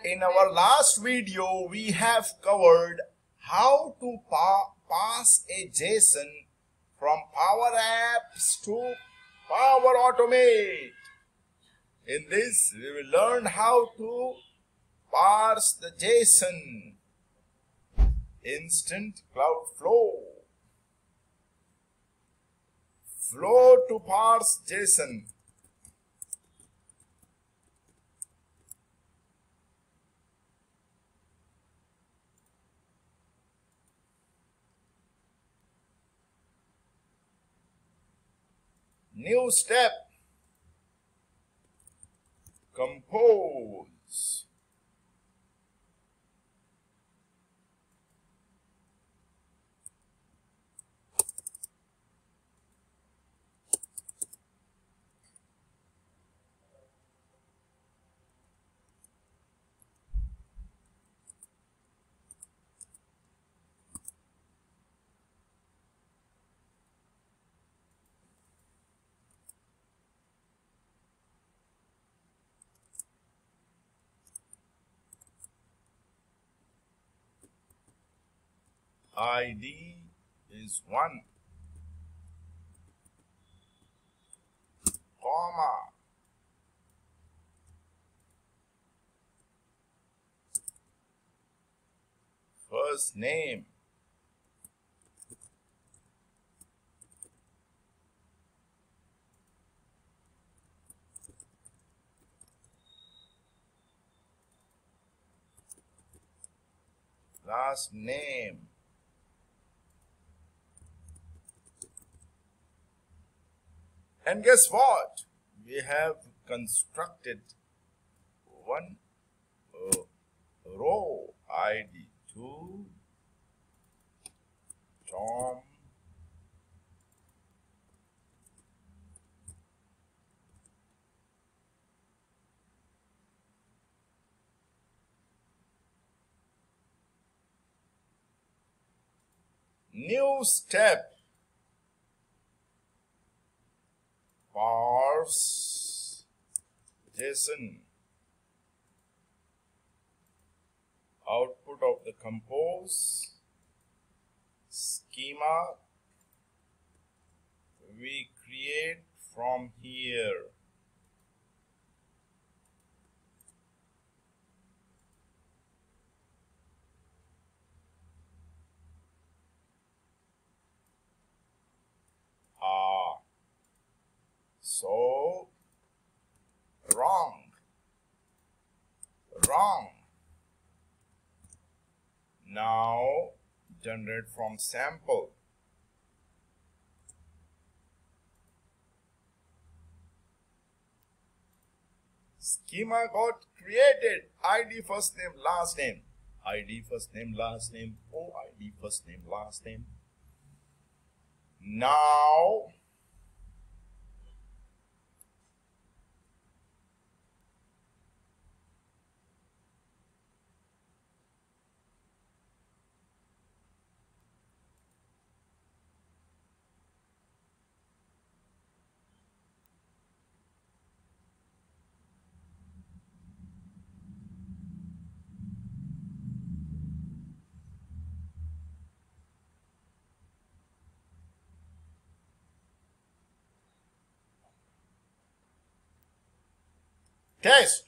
in our last video we have covered how to pass a JSON from Power Apps to Power Automate. In this we will learn how to parse the JSON. Instant Cloud Flow. Flow to parse JSON. New step. Compose. ID is 1, comma, first name, last name, and guess what? We have constructed one row ID 2 Tom new step. Parse JSON. Output of the compose schema we create from here. So wrong. Now generate from sample. Schema got created. ID first name last name. ID first name last name. Oh, ID first name last name. Now test.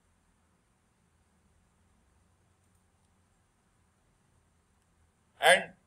And